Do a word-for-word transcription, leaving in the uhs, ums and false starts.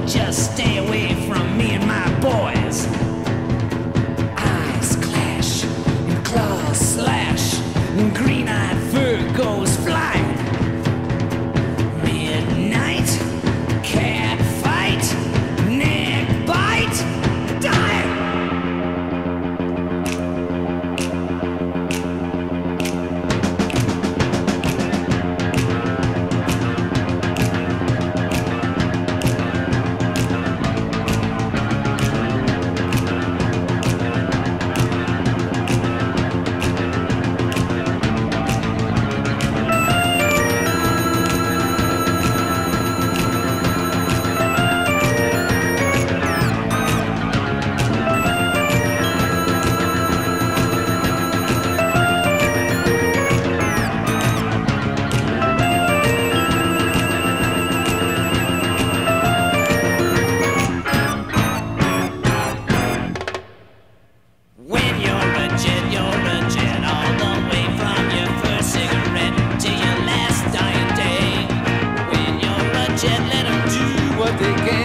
just stay away from me and my boys. Eyes clash and claws slash and green-eyed fur goes flying. Midnight cat fight, neck bite, die. When you're a jet, you're a jet, all the way from your first cigarette to your last dying day. When you're a jet, let 'em do what they can.